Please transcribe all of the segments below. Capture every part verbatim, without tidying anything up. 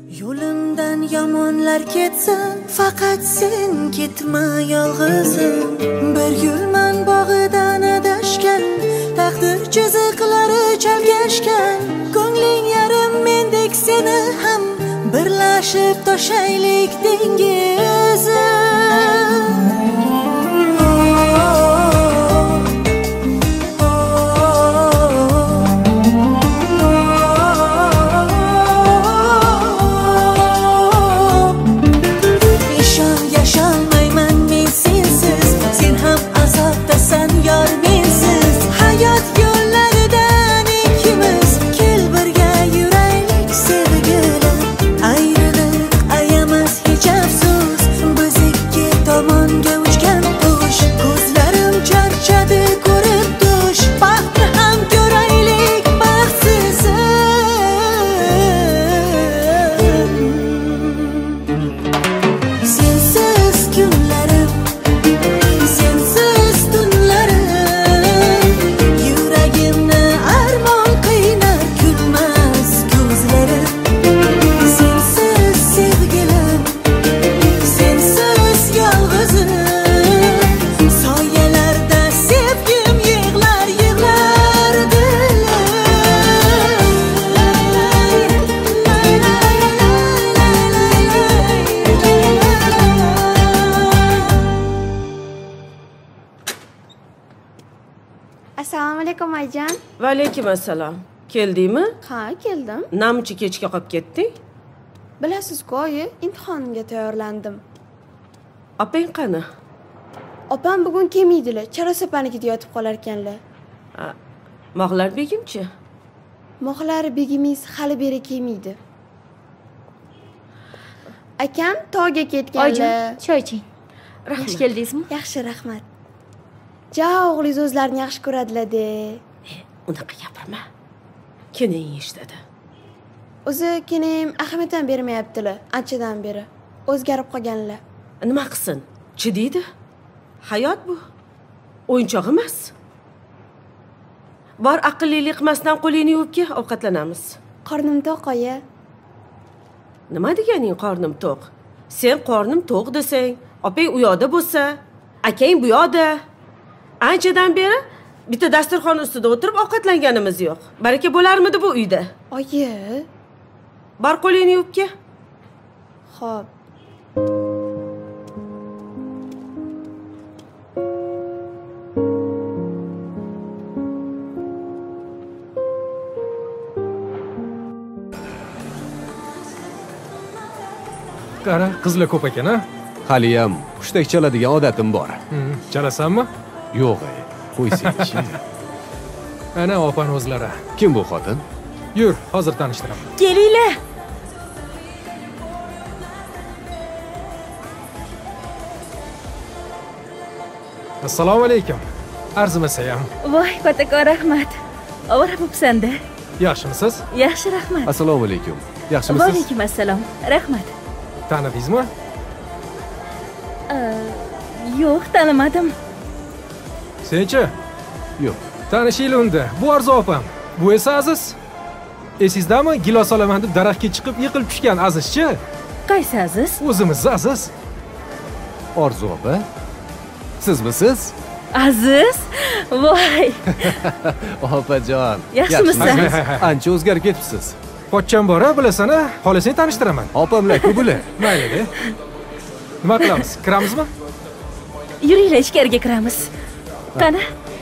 Yo'limdan yomonlar ketsin, faqat sen ketma yolg'izim. Bir gulman bog'idan adashgan, taqdir chiziqlari chalgashgan. Ko'ngling yarim mendek seni ham birlashib toshaylik dengizim. Assalomu alaykum ayjon. Va alaykum assalom. Keldingmi? Ha, keldim. Namchi kechga qolib ketding? Bilasiz-ku, oyi, imtihonimga tayyorlandim. Opang qani? Opam bugun kelmaydilar. Charasapanikida yotib qolar ekanlar. Moxlar begimchi? Moxlar begimingiz hali beri kelmaydi. Akam tog'ga ketganlar. Oyijon, choy iching. Yaxshi keldingizmi? Yaxshi, rahmat. Ja, o'g'lingiz o'zlarini yaxshi ko'radilar-de. Unaqa gapirma. Keling eshitadi. O'zi keling ahamiyat ham bermayaptilar anchadan beri. O'zgarib qolganlar. Nima qilsin? Chidaydi. Hayot bu. O'yinchoq emas. Bor aqllilik qilmasdan qo'lingni yuvib ke, ovqatlanamiz. Qornim to'q, oyi. Nima deganing qornim to'q? Sen qornim to'q desang, opang u yoqda bo'lsa, akang bu yoqda. Anchadan beri bitta dasturxon ustida o'tirib ovqatlanganimiz yo'q. Baraka bo'larmidi bu uyda? Oyi. Bor qo'lingni yuvib ke. Xo'p. Qara, qizlar ko'p ekan, ha? Haliyam hushtak chaladigan odatim bor. Chalasanmi? Yo'q, qo'ysang-chi. Ana opam o'zlari. Kim bu xotin? Yur, hozir tanishtiraman. Kelinglar. Assalomu alaykum. Arzimasayam. Voy, katakon rahmat. Ovora bo'psan-da. Yaxshimisiz? Yaxshi, rahmat. Assalomu alaykum. Yaxshimisiz? Va alaykum assalom. Rahmat. Tanidingizmi? Yo'q, tanimadim. Senchi? Yo'q. Tanishinglar unda. Bu Arzu opam. Bu esa Aziz. Esizdami? Gilos olaman deb daraxtga chiqib yiqilib tushgan Azizchi? Qaysi Aziz? O'zimiz Aziz. Arzu opa. Sizmisiz? Aziz? Voy. Opajon. Yaxshimisiz? Ancha o'zgarib ketibsiz. Pochcham bor-a, bilasana? Xohlasang tanishtiraman. Opamlar-ku bular. Mayli-da. Nima qilamiz? Kiramizmi? Yuringlar, ichkariga kiramiz. Qani?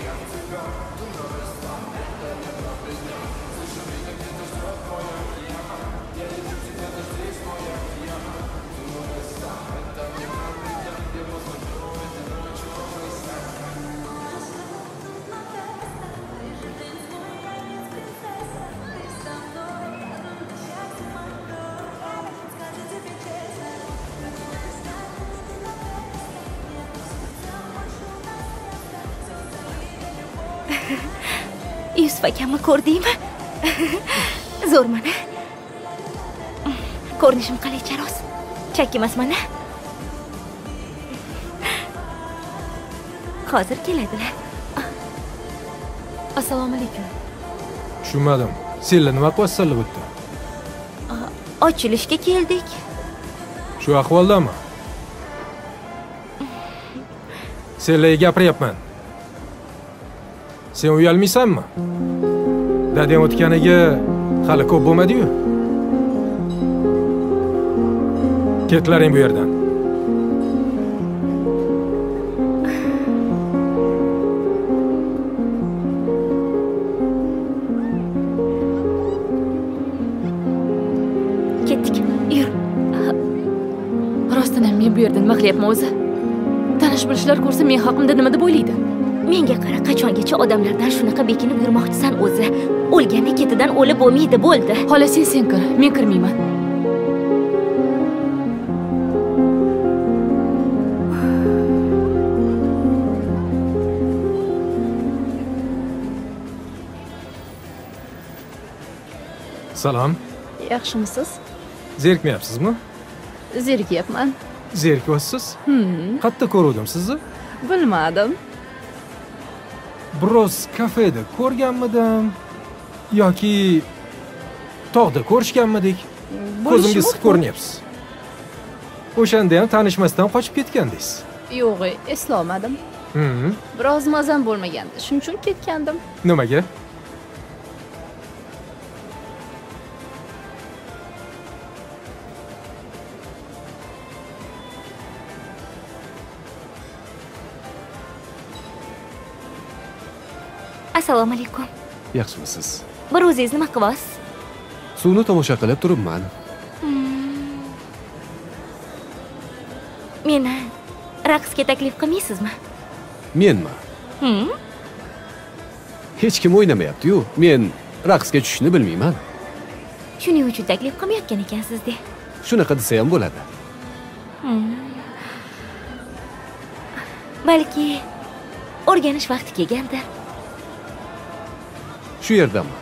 Yusuf akamni ko'rdingmi? Zo'rman-a? Ko'rinishim qalay charos? Chak emasman-a? Hozir keladilar. Assalomu alaykum. Tushunmadim. Senlar nima qilyapsizlar bu yerda? ochilishga keldik. Shu ahvoldami? Senlarga gapiryapman. Sen uyalmaysanmi? Dadang o'tganiga hali ko'p bo'lmadi-yu. Ketlaring bu yerdan. Ketdik. Yur. Rostdan ham men bu yerda nima qilyapman o'zi? Tanish bilishlar ko'rsa men haqimda nima deb o'ylaydi? Menga qara, qachongacha odamlardan shunaqa bekinib yurmoqchisan o'zi? O'lganda ketidan o'lib bo'lmaydi, bo'ldi. Xola sen sen kir, men kirmayman. Salom. Yaxshimisiz? Zerikmayapsizmi? Zerikyapman. Zerikyapsiz? Qayerda ko'rdim sizni? Bilmadim. Biroz kafeda ko'rganmidim yoki tog'da ko'rishganmidik? Ko'zimga siq ko'rinyapsiz. O'shanda ham tanishmasdan qochib ketgandingiz. Yo'q, eslolmadim. Mhm. Biroz mazam bo'lmagandi. Shuning uchun ketgandim. Nimaga? Assalomu alaykum. Yaxshimisiz? Bir o'zingiz nima qilyapsiz? Suvni tomosha qilib turibman. Meni raqsga taklif qilmaysizmi? Menmi? Hmm? Hech kim o'ynamayapti-yu. Men raqsga tushishni bilmayman. Shuning uchun taklif qilmayotgan ekansiz-da. Shunaqa desa ham bo'ladi. Balki o'rganish vaqti kelgandir. Shu yerdami?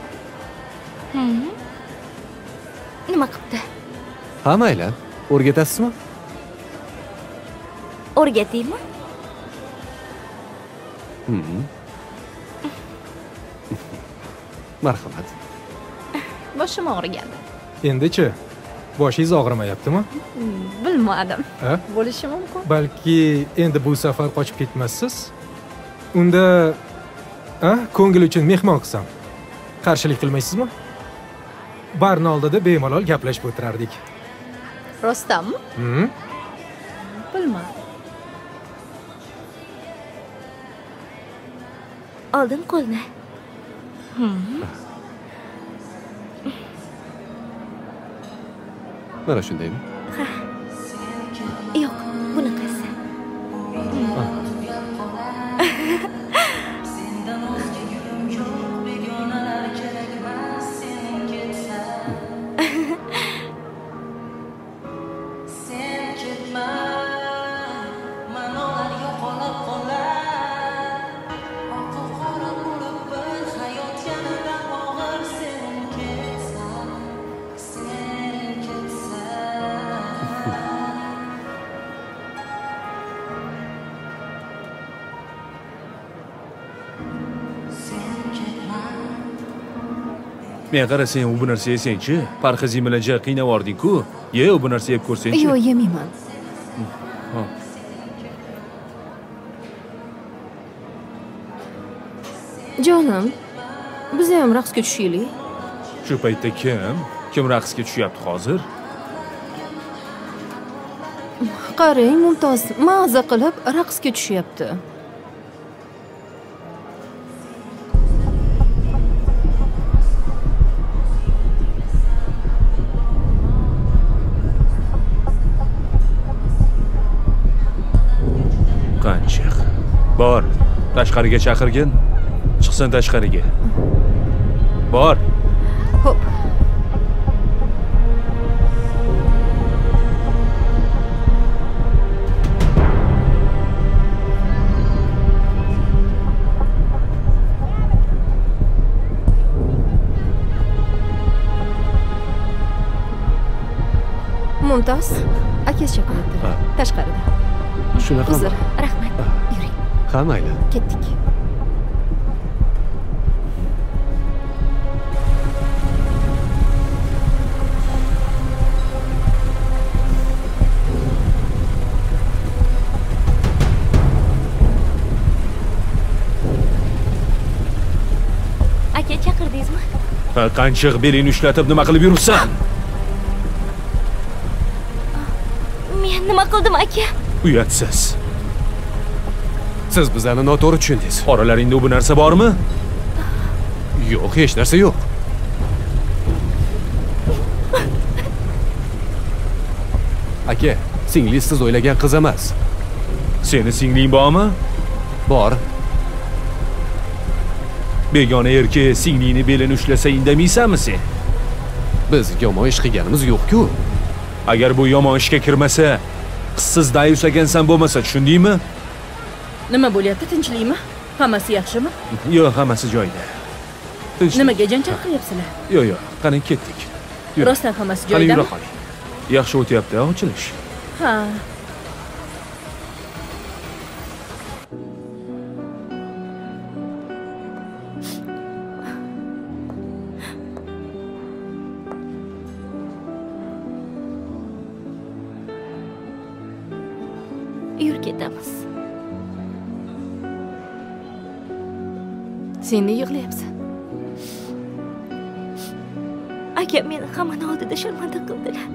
Nima qilibdi? Ha, mayli. O'rgatasizmi? O'rgataymi? Mhm. Marhamat. Boshim og'rigandi. Endi-chi, boshingiz og'rimayaptimi? Bilmadim. Ha? Bo'lishi mumkin. Balki endi bu safar qochib ketmassiz? Unda ha, ko'ngil uchun mehmon qilsam, qarshilik qilmaysizmi? Barni oldida bemalol gaplashib o'tirardik. Rostdanmi? Mhm. Bilmadim. Oldim qo'lni. Mana shundaymi? Yo'q, bunaqasi. Men qarasang u bu narsa yesang-chi, parhezing bilan ja qiynab yording-ku. Ye, u bu narsa yeb ko'rsang-chi. Yo'q, yemayman. Jonim, biz ham raqsga tushaylik. Shu paytda kim? Kim raqsga tushyapti hozir? Qarang, Mumtoz ma'za qilib raqsga tushyapti. Qanchiq. Bor, tashqariga chaqirgin. Chiqsin tashqariga. Bor. Hop. Mumtoz, akasi chaqiribdi. Tashqarida. Shunaqami? Uzr. Rahmat. Yuring. Ha, mayli. Ketdik. Qanchiq belingni ushlatib nima qilib yuribsan? Men nima qildim aka? Uyatsiz. Siz bizlarni noto'g'ri tushundingiz. Oralaringda bu narsa bormi? Yo'q, hech narsa yo'q. Aka, singlingiz siz o'ylagan qiz emas. Seni singling bormi? Bor. Begona erkak singlingni belini ushlasa indamaysanmi sen? Biz yomon ish qilganimiz yo'q-ku. Agar bu yomon ishga kirmasa, qizsiz dayus ekansan bo'lmasa, tushundingmi? Nima bo'lyapti, tinchlikmi? Hammasi yaxshimi? Yo'q, hammasi joyida. Tinch. Nimaga janjal qilyapsizlar? Yo'q, yo'q, qani ketdik. Rostdan hammasi Qani joyidami? yura qoling. Yaxshi o'tyapti, ochilish. Ha. Yur ketamiz. Sen ne yig'layapsan? Aka meni hammaning oldida sharmanda qildilar.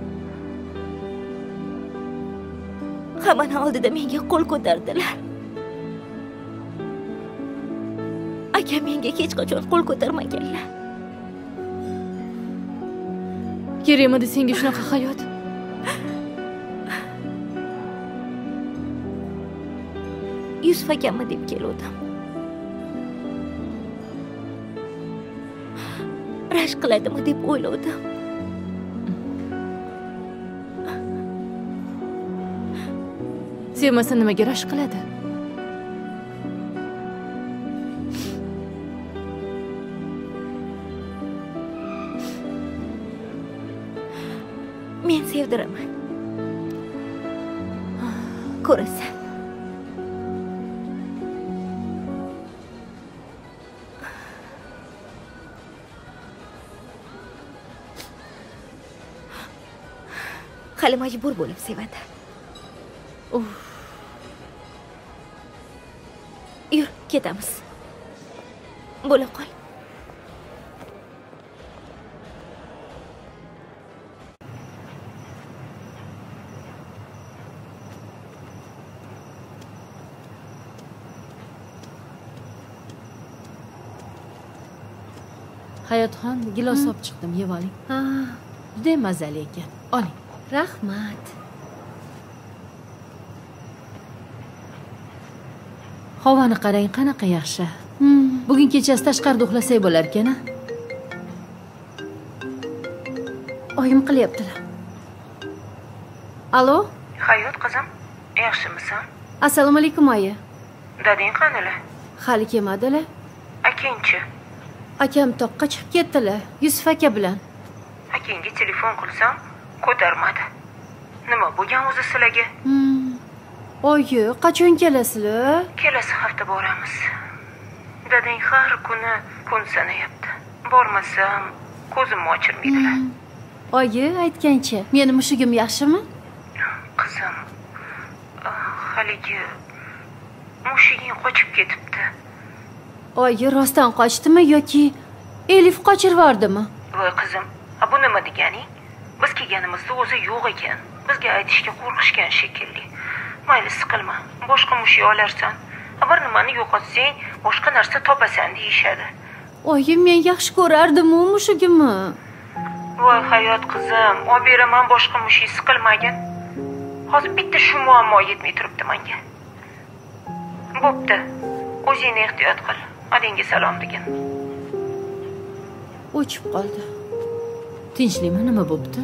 Hammaning oldida menga qo'l ko'tardilar. Aka menga hech qachon qo'l ko'tarmaganlar. Kerakmidi senga shunaqa hayot? Yusuf akammi deb keldim. Rashk qiladimi deb o'yladim. Sevmasa nimaga rashk qiladi? Men sevdiraman. Ko'rasan. Hali majbur bo'lib sevadi. Uf. Yur, ketamiz. Bo'la qol. Hayotxon, gilos olib chiqdim, yeb oling. Ha, juda mazali ekan. Oling. Rahmat. Havoni qarang, qanaqa yaxshi. Bugun kechasi tashqarida uxlasak bo'lar ekan-a? Oyim qilyaptilar. Alo? Hayot qizim, yaxshimisan? Assalomu alaykum oyi. Dading qanilar? Hali kelmadilar. Akangchi? Akam toqqa chiqib ketdilar, Yusuf aka bilan. Akangga telefon qilsam, ko'tarmadi. Nima bo'lgan o'zi sizlarga? Hmm. Oyi, qachon kelasizlar? Kelasi hafta boramiz. Dadang har kuni kun sanayapti. Bormasam, ko'zimni ochirmaydilar. Hmm. Oyi, aytgancha, meni mushugim yaxshimi? Qizim, haligi mushuging qochib ketibdi. Oyi, rostdan qochdimi yoki Elif qochirib yubordimi? Voy qizim, bu nima deganing? Biz kelganimizda o'zi yo'q ekan. Bizga aytishga qo'rqishgan shekilli. Mayli, siqilma. Boshqa mushuk olarsan. Bir nimani yo'qotsang, boshqa narsa topasan deyishadi. Oyi, men yaxshi ko'rardim-u mushugimni. Voy hayot qizim, olib beraman boshqa mushuk, siqilmagin. Hozir bitta shu muammo yetmay turibdi menga. Bo'pti. O'zingni ehtiyot qil. Adangga salom degin. O'chib qoldi. Tinchlikmi, nima bo'pti?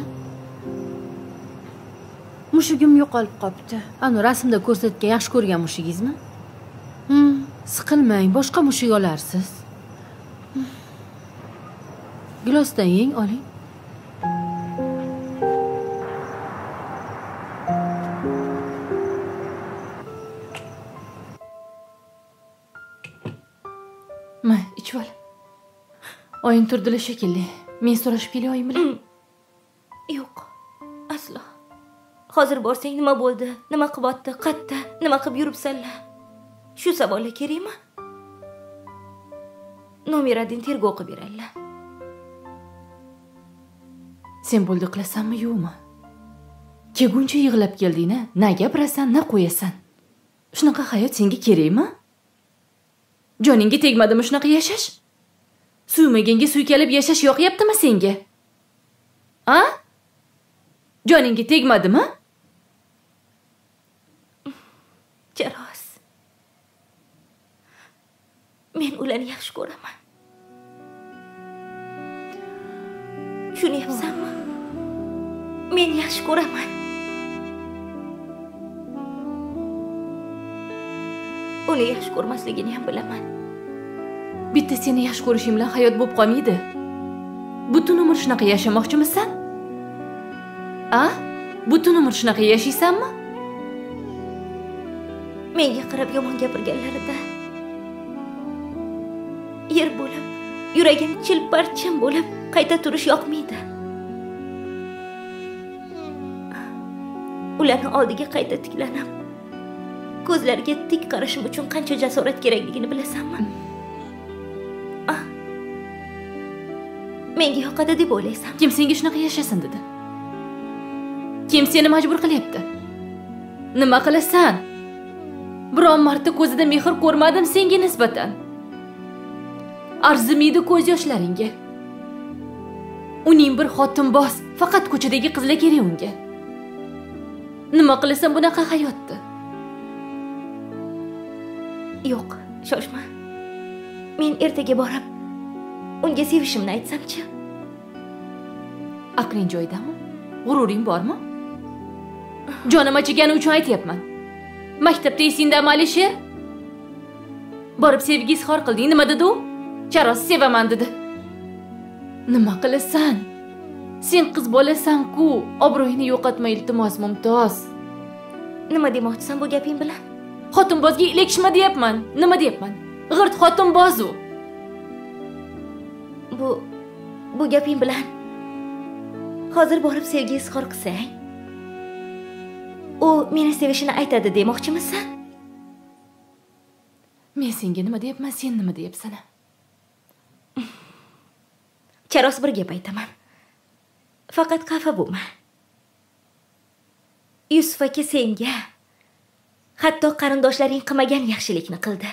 Mushugim yo'qolib qopti. Ana rasmda ko'rsatgan yaxshi ko'rgan mushugingizmi? Hmm. Siqilmang, boshqa mushuk olarsiz. Gilosdan yeng, oling. Ma, ichib ol. Oyim turdilar shekilli. Men so'rashib kelay oyim bilan. Yo'q, aslo. Hozir borsang nima bo'ldi? Nima qilyapti? Qatta? Nima qilib yuribsanlar? Shu savollar kerakmi? Nomeradin tergov qilib beradilar. Sen bo'ldi qilasanmi yo'qmi? Kelguncha yig'lab kelding-a, na gapirasan, na qo'yasan. Shunaqa hayot senga kerakmi? Joningga tegmadimi shunaqa yashash? Suymaganga suykalib yashash yoqyaptimi senga? A? Joningga tegmadimi? Jaros. Men ularni yaxshi ko'raman. Tushunyapsanmi? Men yaxshi ko'raman. Uni yaxshi ko'rmasligini ham bilaman. Bitta seni yaxshi ko'rishim bilan hayot bo'lib qolmaydi. Butun umr shunaqa yashamoqchimisan? A? Butun umr shunaqa yashaysanmi? Menga qarab yomon gapirganlarida yer bo'lib, yuragim chilparchin bo'lib, qayta turish yoqmaydi. Ularning oldiga qayta tiklanib, ko'zlariga tik qarashim uchun qancha jasorat kerakligini bilasanmi? Ah. Menga yoqadi deb o'ylaysan. Kim senga shunaqa yashasin dedi? Kim seni majbur qilyapti? Nima qilasan? Biron marta ko'zida mehr ko'rmadim senga nisbatan. Arzimaydi ko'z yoshlaringga. Uning bir xotinboz, faqat ko'chadagi qizlar kerak unga. Nima qilasan bunaqa hayotda? Yo'q, shoshma. Men ertaga borib unga sevishimni aytsam-chi? Aqling joyidami? G'ururing bormi? Jonim achigani uchun aytayapman. Maktabda esingdami Alisher? Borib sevgi izhor qilding, nima dedi u? Charos sevaman dedi. Nima qilasan? Sen qiz bolasan-ku, obro'yini yo'qotma iltimos Mumtoz. Nima demoqchisan bu gaping bilan? Xotinbozga ilakishma deyapman. Nima deyapman? G'irt xotinboz u. Bu bu gaping bilan hozir borib sevgi izhor qilsang, u meni sevishini aytadi demoqchimisan? Men senga nima deyapman, sen nima deyapsan? Charos bir gap aytaman. Faqat xafa bo'lma. Yusuf aka senga hatto qarindoshlaring qilmagan yaxshilikni qildi.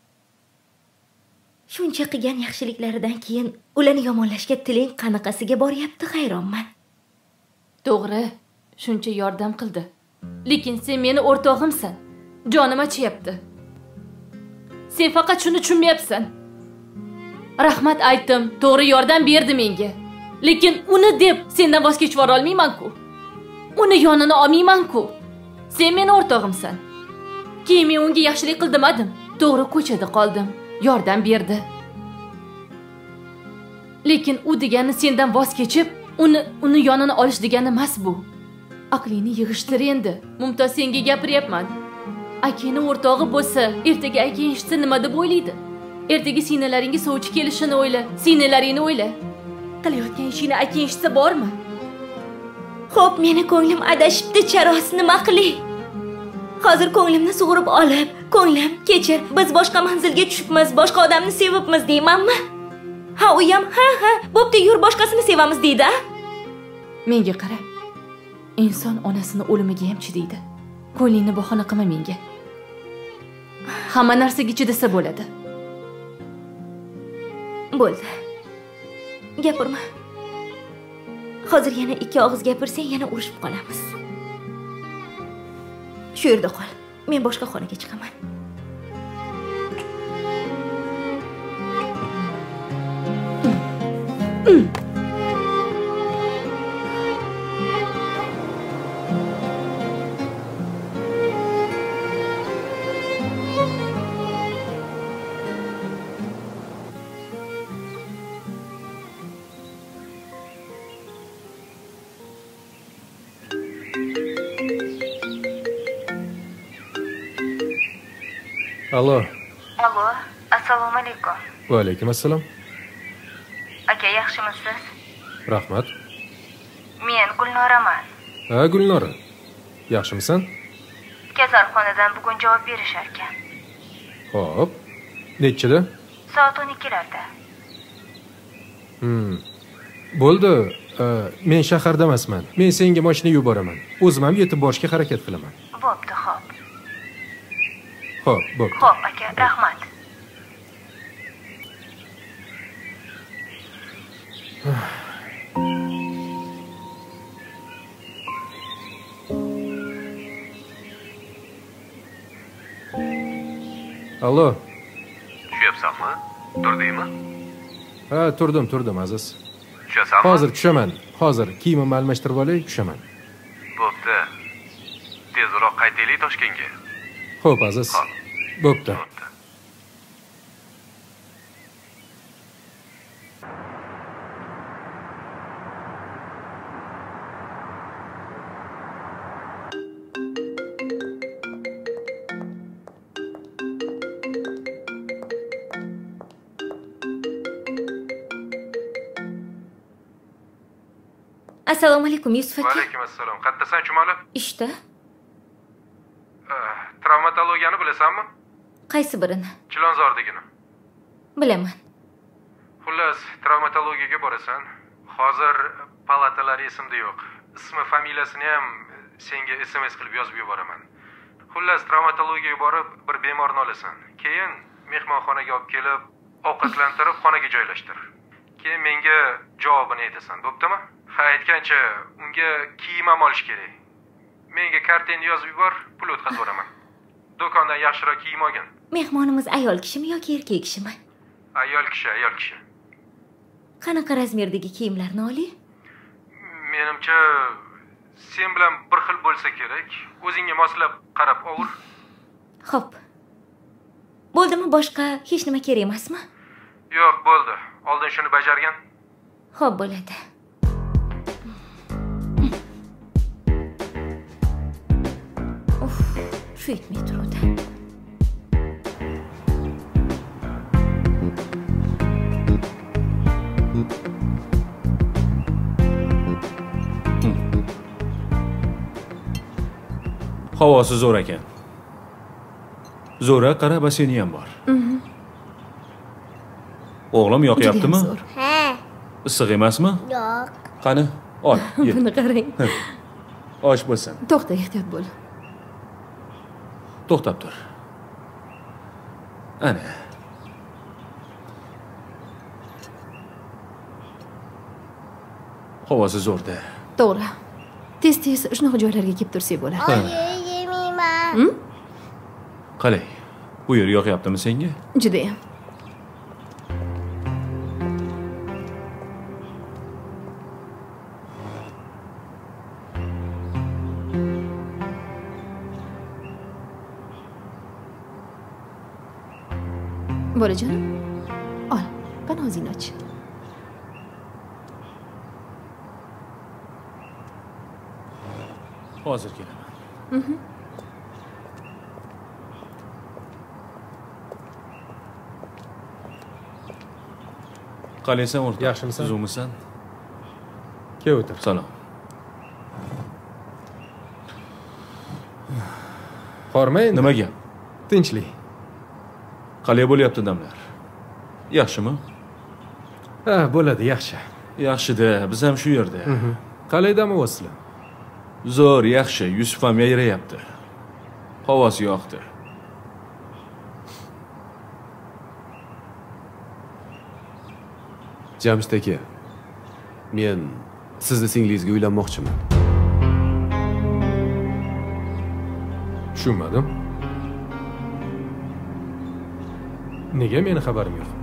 Shuncha qilgan yaxshiliklaridan keyin ularni yomonlashga tiling qanaqasiga boryapti, hayronman. To'g'ri, shuncha yordam qildi. Lekin sen meni o'rtog'imsan. Jonim achyapti. Sen faqat shuni tushunmayapsan. Rahmat aytdim, to'g'ri yordam berdi menga. Lekin uni deb sendan voz kechib o'ra olmayman-ku. Uni yonini olmayman-ku. Sen meni o'rtog'imsan. Keyin men unga yaxshilik qildim-adim. To'g'ri ko'chada qoldim. Yordam berdi. Lekin u degani sendan voz kechib, uni uni yonini olish degani emas bu. Aqlingni yig'ishtir endi. Mumtoz senga gapiryapman. Akini o'rtog'i bo'lsa, ertaga aka eshitsa nima deb o'ylaydi? Ertaga sinalaringga sovchi kelishini o'yla, sinalaringni o'yla. Qilayotgan ishingni aka eshitsa bormi? Xo'p, meni ko'nglim adashibdi, Charos, nima qilay? Hozir ko'nglimni sug'urib olib, ko'nglim, kechir, biz boshqa manzilga tushibmiz, boshqa odamni sevibmiz deymanmi? Ha, u ham, ha, ha, bo'pti, yur boshqasini sevamiz deydi, a? Menga qara. Inson onasini o'limiga ham chidaydi. Ko'nglingni bahona qilma menga. Hamma narsaga chidasa bo'ladi. Bo'ldi. Gapirma. Hozir yana ikki og'iz gapirsang, yana urushib qolamiz. Shu yerda qol. Men boshqa xonaga chiqaman. Alo. Alo, assalomu alaykum. Va alaykum assalom. Aka, yaxshimisiz? Rahmat. Men Gulnoraman. Ha, Gulnora. Yaxshimisan? Kasalxonadan bugun javob berishar ekan. Xo'p. Nechida? Soat o'n ikkilarda. Hmm. Bo'ldi. Men shaharda emasman. Men senga mashina yuboraman. O'zim ham yetib borishga harakat qilaman. Bo'pti, xo'p. Xo'p, bo'pti. Xo'p, aka, rahmat. Allo. Tushyapsanmi? Turdingmi? Ha, turdim, turdim, aziz. Tushasanmi? Hozir tushaman. Hozir kiyimimni almashtirib olay, tushaman. Bo'pti. Tezroq qaytaylik Toshkentga. Xo'p, aziz. Bo'pti. Assalomu alaykum Yusuf aka. Va alaykum assalom. Qayerdasan, Chumoli? Ishda. Travmatologiyani bilasanmi? Qaysi birini? Chilonzordagini. Bilaman. Xullas, travmatologiyaga borasan. Hozir palatalar esimda yo'q. Ismi, familiyasini ham senga S M S qilib yozib yuboraman. Xullas, travmatologiyaga borib, bir bemorni olasan. Keyin mehmonxonaga olib kelib, ovqatlantirib, xonaga joylashtir. Keyin menga javobini aytasan, bo'ptimi? Ha, aytgancha, unga kiyim ham olish kerak. Menga kartangni yozib yubor, pul o'tkazib beraman. Do'kondan yaxshiroq kiyim olgin. Mehmonimiz ayol kishimi yoki erkak kishimi? Ayol kishi, ayol kishi. Qanaqa razmerdagi kiyimlarni oling? Menimcha, sen bilan bir xil bo'lsa kerak. O'zingga moslab qarab ol. Xo'p. Bo'ldimi, boshqa hech nima kerak emasmi? Yo'q, bo'ldi. Oldin shuni bajargan. Xo'p, bo'ladi. Uf, shu yetmay turadi. Havosi zo'r ekan. Zo'ra, qara, basseyni ham bor. O'g'lim yoqyaptimi? Ha. Issiq emasmi? Yo'q. Qani, ol, ye. Buni qarang. Osh bo'lsin. To'xta, ehtiyot bo'l. To'xtab tur. Ana. Havosi zo'rda. To'g'ri. Tez-tez shunaqa joylarga kelib tursak bo'ladi. Oyi, yemeyman. Qalay? Bu yer yoqyaptimi senga? Juda ham. Bolajonim, ol, qani og'zingni och. Hozir kelaman. Mhm. Qalaysan o'rtoq? Yaxshimisan? Tuzukmisan? Kel o'tir. Salom. Qormayin. Nima gap? Tinchlik. Qalay bo'lyapti damlar? Yaxshimi? Ha, bo'ladi, yaxshi. Yaxshi-da, biz ham shu yerda. Qalay dam olasizlar? Zo'r, yaxshi. Yusuf ham yayrayapti. Havosi yoqdi. Jamshid aka, men sizni singlingizga uylanmoqchiman. Tushunmadim. Nega meni xabarim yo'q?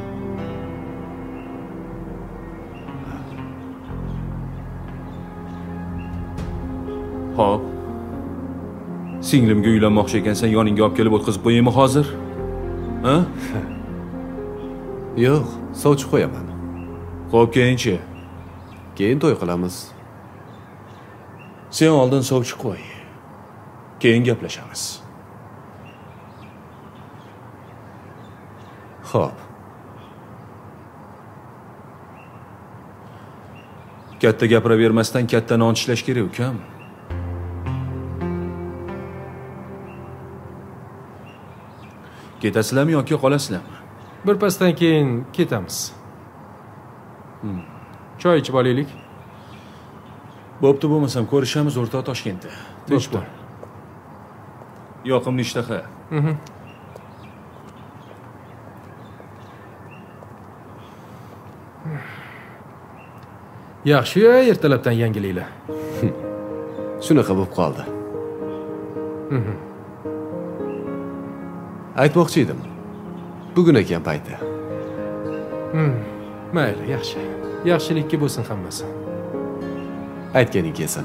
Xo'p. Singlimga uylanmoqchi ekansan, yoningga olib kelib o'tkazib qo'yaymi hozir? Ha? Yo'q, sovchi qo'yaman. Xo'p, keyinchi. Keyin to'y qilamiz. Sen oldin sovchi qo'y. Keyin gaplashamiz. Xo'p. Katta gapiravermasdan katta non tishlash kerak, ukam. Ketasizlarmi yoki qolasizlarmi? Bir pasdan keyin ketamiz. Choy ichib olaylik. Bo'pti, bo'lmasam ko'rishamiz o'rtoq Toshkentda. Tinch bo'l. Yoqimli ishtaha. Mhm. Yaxshi-ya, ertalabdan yangiliklar. Shunaqa bo'lib qoldi. Mhm. Aytmoqchi edim. Bugun ekan payti. Hmm. Mayli, yaxshi. Yaxshilikka bo'lsin hammasi. Aytganing kelsin.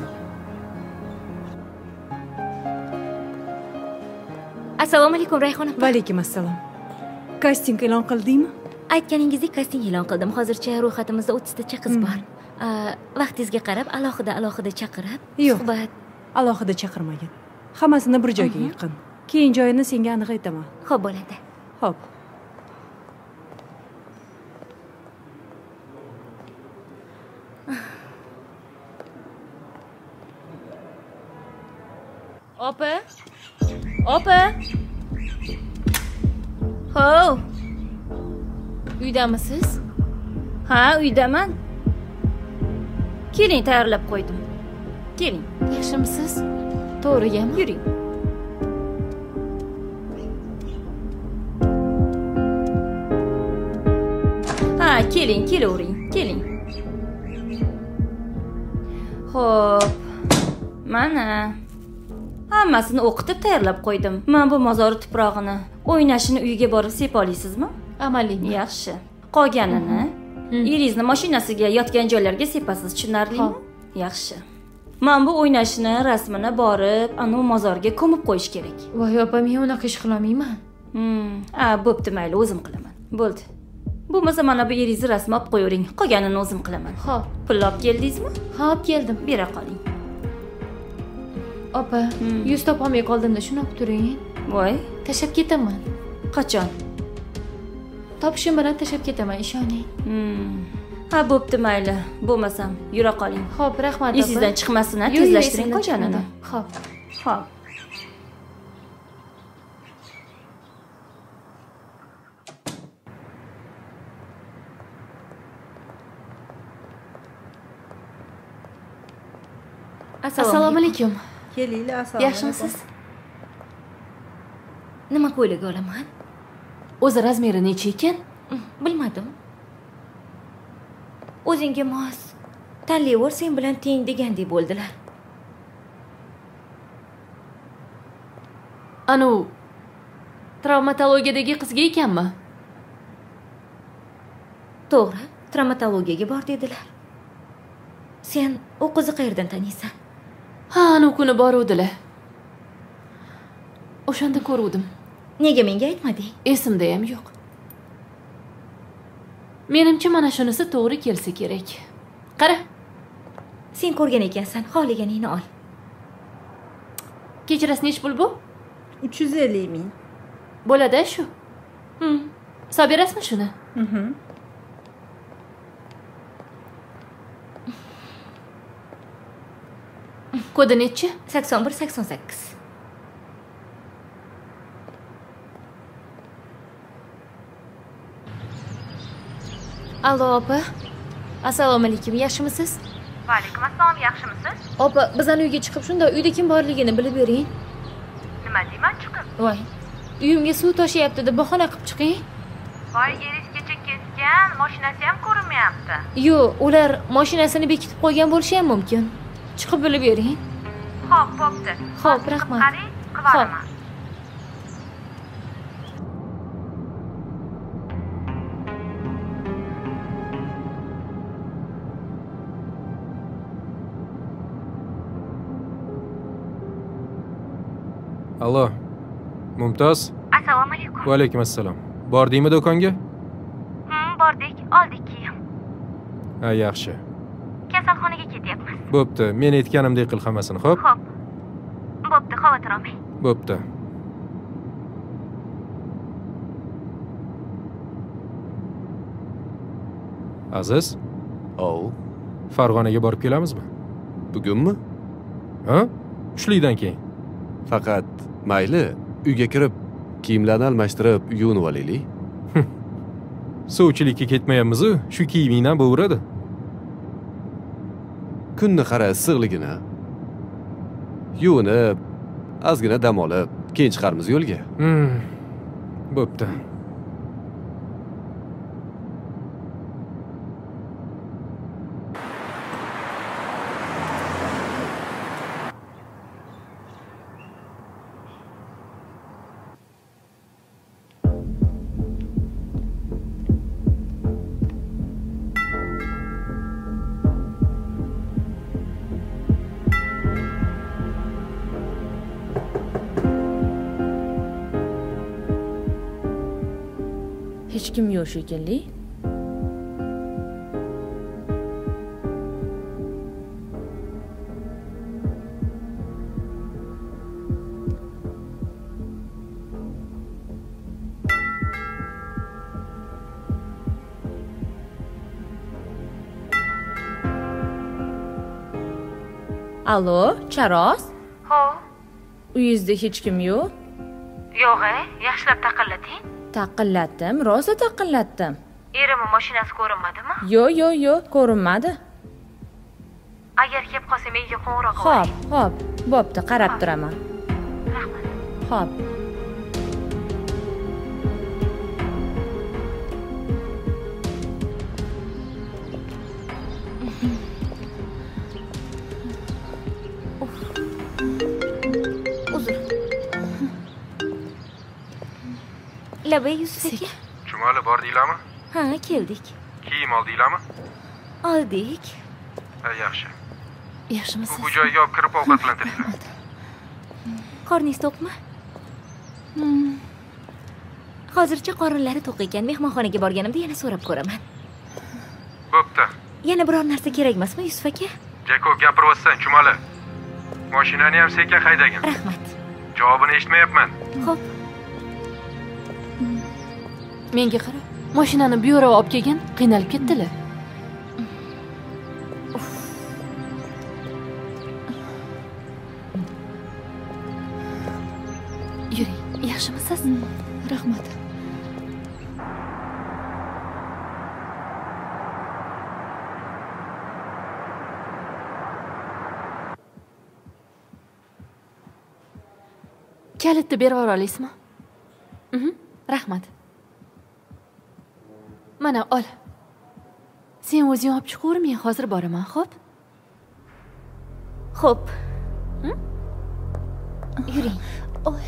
Assalomu alaykum Rayhon opa. Va alaykum assalom. Kasting e'lon qildingmi? Aytganingizdek kasting e'lon qildim. Hozircha ro'yxatimizda o'ttizta qiz bor. Vaqtingizga qarab alohida-alohida chaqirib, Yo'q. suhbat. Alohida chaqirmagin. Hammasini bir joyga yaqin. Keyin joyini senga aniq aytaman. Xo'p bo'ladi. Xo'p. Opa. Opa. Ho. Uydamisiz? Ha, uydaman. Keling, tayyorlab qo'ydim. Keling. Yaxshimisiz? To'g'rigami? Yuring. Ha, keling, kelavering, keling. Xo'p. Mana hammasini o'qitib tayyorlab qo'ydim. Men bu mozori tuprog'ini o'ynashini uyiga borib sep olaysizmi? Amaliymi? Yaxshi. Qolganini eringizni mashinasiga yotgan joylarga sepasiz, tushunarlimi? Yaxshi. Men bu o'ynashini rasmini borib, anu mozorga ko'mib qo'yish kerak. Voy opa, men unaqa ish qila olmayman. Hmm, a, bo'pti, mayli, o'zim qilaman. Bo'ldi. Bo'lmasa mana bu eringizni rasm olib qo'yavering. Qolganini o'zim qilaman. Xo'p. Pul olib keldingizmi? Ha, olib keldim. Bera qoling. Opa, yuz topolmay qoldimda, shuni olib turing. Voy, tashlab ketaman. Qachon? Topishim bilan tashlab ketaman, ishoning. Hmm. Ha, bo'pti, mayli. Bo'lmasam, yura qoling. Xo'p, rahmat opa. Esingizdan chiqmasin, ha, tezlashtiring qolganini. Xo'p. Xo'p. Assalomu alaykum. Kelinglar, assalomu. Yaxshimisiz? Nima ko'ylak olaman? O'zi razmeri necha ekan? Bilmadim. O'zingga mos. Tanlayver, sen bilan teng degandek bo'ldilar. Anu travmatologiyadagi qizga ekanmi? To'g'ri, travmatologiyaga bor dedilar. Sen u qizni qayerdan taniysan? Ha, anu kuni boruvdilar. O'shanda ko'ruvdim. Nega menga aytmading? Esimda ham yo'q. Menimcha mana shunisi to'g'ri kelsa kerak. Qara. Sen ko'rgan ekansan, xohlaganingni ol. Kechirasiz nech pul bu? uch yuz ellik ming. Bo'ladi shu. Hm. Hisob berasizmi shuni? Mhm. Kodi nechi? sakson bir sakson sakkiz. Allo opa. Assalomu alaykum. Yaxshimisiz? Va alaykum assalom, yaxshimisiz? Opa, bizning uyga chiqib shunda uyda kim borligini bilib bering. Nima deyman chiqib? Voy. Uyimga suv toshyapti deb bahona qilib chiqing. Voy, erisgacha ketgan, mashinasi ham ko'rinmayapti. Yo'q, ular mashinasini bekitib qo'ygan bo'lishi ham mumkin. Chiqib bilib bering. Xo'p, bo'pti. Xo'p, rahmat. Qarang, qilib Allo. Mumtoz? Assalomu alaykum. Va alaykum assalom. Bordingmi do'konga? Hmm, bordik, oldik keyin. Ha, yaxshi. Kasalxonaga ketyapmiz. Bo'pti, men aytganimdek qil hammasini, xo'p? Xo'p. Bo'pti, xavotir olmang. Bo'pti. Aziz? Ov. Farg'onaga borib kelamizmi? Bugunmi? Ha? Tushlikdan keyin. Faqat mayli, uyga kirib, kiyimlarni almashtirib, yuvinib olaylik. Suvchilikka ketmayapmiz-ku, shu kiyimingdan bo'veradi. kunni qara issiqligini. Yuvinib, ozgina dam olib, keyin chiqarmiz yo'lga. Hmm. Bo'pti. Hech kim yo'q shekilli. Alo, Charoz? Ho. Uyingizda hech kim yo'q? Yo'q-a, yaxshilab taqillating. Taqillatdim, rosa taqillatdim. Erimning mashinasi ko'rinmadimi? Yo'q, yo'q, yo'q, ko'rinmadi. Agar kelib qolsa menga qo'ng'iroq qiling. Xo'p, xo'p, bo'pti, qarab turaman. Rahmat. Xo'p. Labay Yusuf aka. Chumoli bordinglarmi? Ha, keldik. Kiyim oldinglarmi? Oldik. Ha, yaxshi. Yaxshimisiz? Bu joyga olib kirib ovqatlantiringlar. Qorningiz to'qmi? Hozircha qorinlari to'q ekan. Mehmonxonaga borganimda yana so'rab ko'raman. Bo'pti. Yana biror narsa kerak emasmi, Yusuf aka? Jako gapiryapsan, Chumoli. Mashinani ham sekin haydagin. Rahmat. Javobini eshitmayapman. Xo'p. Menga qara. Mashinani bu yerga olib kelgan, qiynalib ketdilar. Yuring, yaxshimisiz? Rahmat. Kalitni berib olasizmi? Mhm, rahmat. Mana ol. Sen o'zing olib chiqaver, men hozir boraman, xo'p? Xo'p. Yuring. Oy.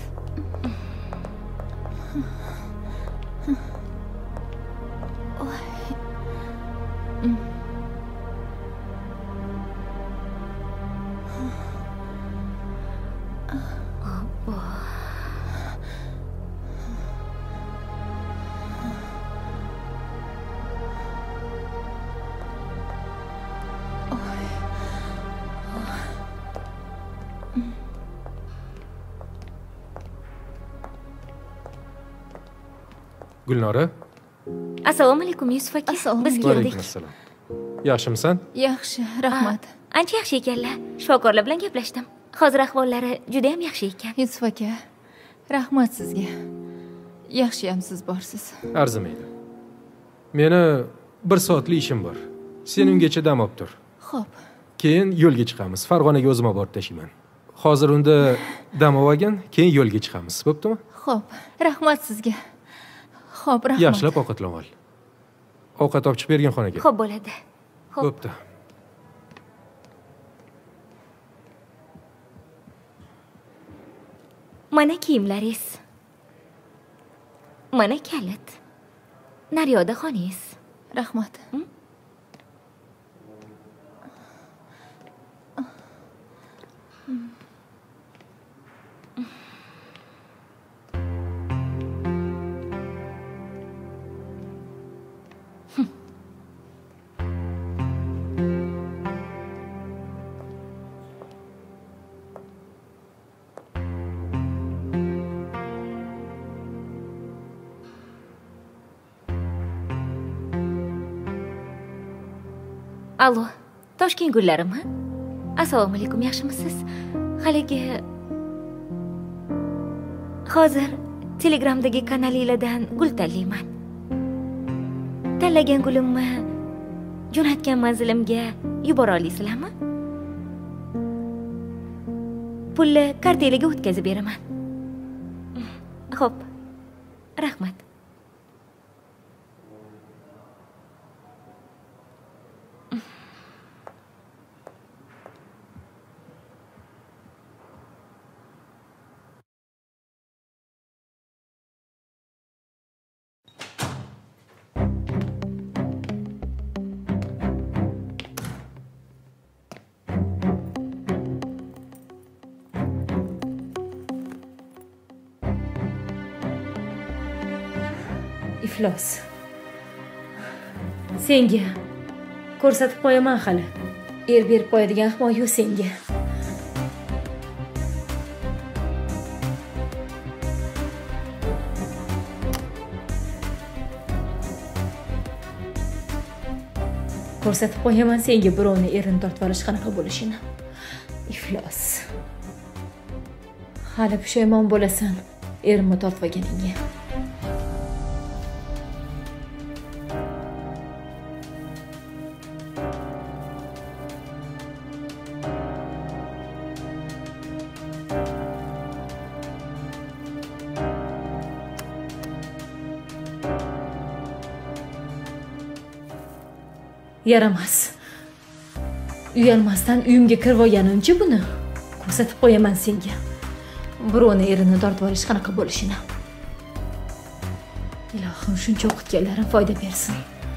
Gulnora. Assalomu alaykum Yusuf aka. Biz keldik. Assalom. Yaxshimisan? Yaxshi, rahmat. Ancha yaxshi ekanlar. Shifokorlar bilan gaplashdim. Hozir ahvollari juda ham yaxshi ekan. Yusuf aka, rahmat sizga. Yaxshi ham siz borsiz. Arzimaydi. Meni bir soatli ishim bor. Sen ungacha dam olib tur. Xo'p. Keyin yo'lga chiqamiz. Farg'onaga o'zim olib borib tashlayman. Hozir unda dam olgin, keyin yo'lga chiqamiz. Bo'ptimi? Xo'p, rahmat sizga. Xo'p, rahmat. Yaxshilab ovqatlan ol. Ovqat olib chiqib bergin xonaga. Xo'p bo'ladi. Xo'p. Bo'pti. Mana kiyimlaringiz. Mana kalit. Naryoda xoningiz. Rahmat. Hmm? Alo, Toshkent gullarimi? Assalomu alaykum, yaxshimisiz? Haligi hozir Telegramdagi kanalingizdan gul tanlayman. Tanlagan gulimni jo'natgan manzilimga yubora olasizlarmi? Pulni kartelaga o'tkazib beraman. Xo'p. Rahmat. Iflos. Senga ko'rsatib qo'yaman hali. Er berib qo'yadigan ahmoq yo'q senga. Ko'rsatib qo'yaman senga birovni erini tortib olish qanaqa bo'lishini. Iflos. Hali pushaymon bo'lasan erimni tortib olganingga. Yaramas. Uyalmasdan uyimga kirib olganimcha buni ko'rsatib qo'yaman senga. Birovni erini tortib olish qanaqa bo'lishini. Ilohim shuncha o'qitganlarim foyda bersin.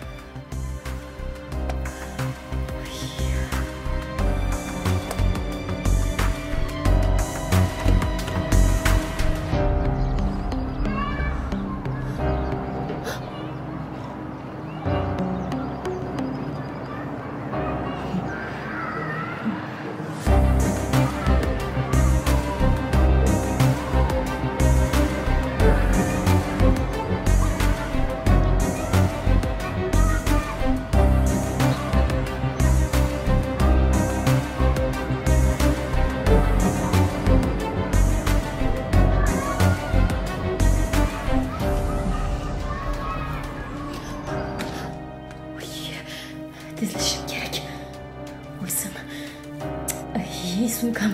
Tezlashim kerak. O'lsam. Ay, sumkam.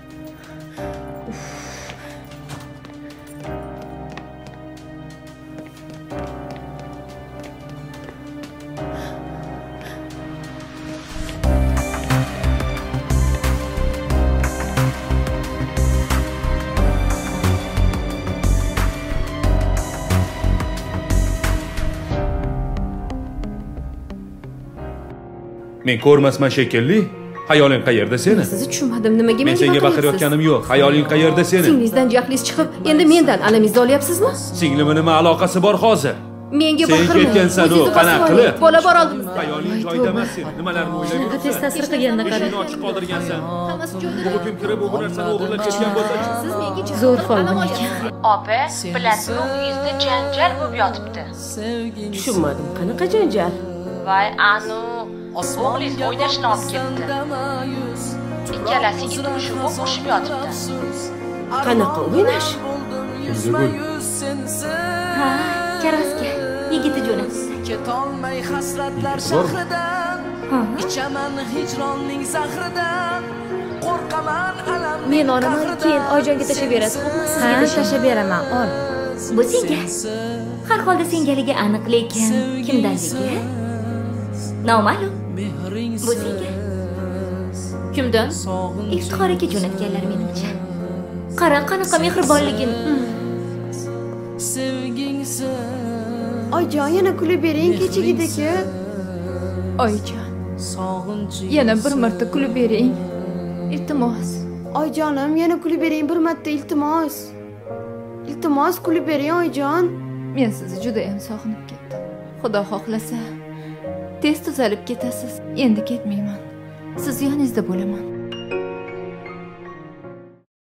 Men ko'rmasman shekilli. Hayoling qayerda seni? Sizni tushunmadim, nimaga menga Men senga baqirayotganim yo'q. Hayoling qayerda seni? Singlingizdan jahlingiz chiqib, endi mendan alamingizni olyapsizmi? Singlimni nima aloqasi bor hozir? Menga Sen baqirmang. ketgansan-u, qanaqa qilib? Bola bor oldim. Hayoling joyida emas sen. Nimalarni o'ylab yuribsan? Tez ta'sir qilganda qarang. Eshikni ochiq qoldirgansan. Hammasi joyida. Bu kim kirib bu narsani o'g'irlab ketgan bo'lsa, siz menga zo'r folbin ekan. Opa, bilasizmi, uyingizda janjal bo'lib yotibdi. Tushunmadim, qanaqa janjal? Voy, anu o'g'lingiz o'ynashni olib ketdi. Ikkalasiga turmushi bo'lib qo'shib yotibdi. Qanaqa o'ynash? Ha, Karaska, yigiti jo'natdi. Ketolmay hasratlar shahridan, ichaman hijronning zahridan, qo'rqaman alamning. Men olaman, keyin Oyjonga tashlab berasiz. Ha, tashlab beraman, ol. Bu senga. Har holda sengaligi aniq, lekin kimdanligi? Noma'lum. Bu senga. Kimdan? Iftixoriga jo'natganlar menimcha. Qara, qanaqa mehribonligin. Oyjon, yana kulib bering kechagidagi. Oyjon, yana bir marta kulib bering. Iltimos. Oyjonim, yana kulib bering bir marta, iltimos. Iltimos kulib bering Oyjon. Men sizni juda ham sog'inib ketdim. Xudo xohlasa, tez tuzalib ketasiz. Endi ketmayman. Siz yoningizda bo'laman.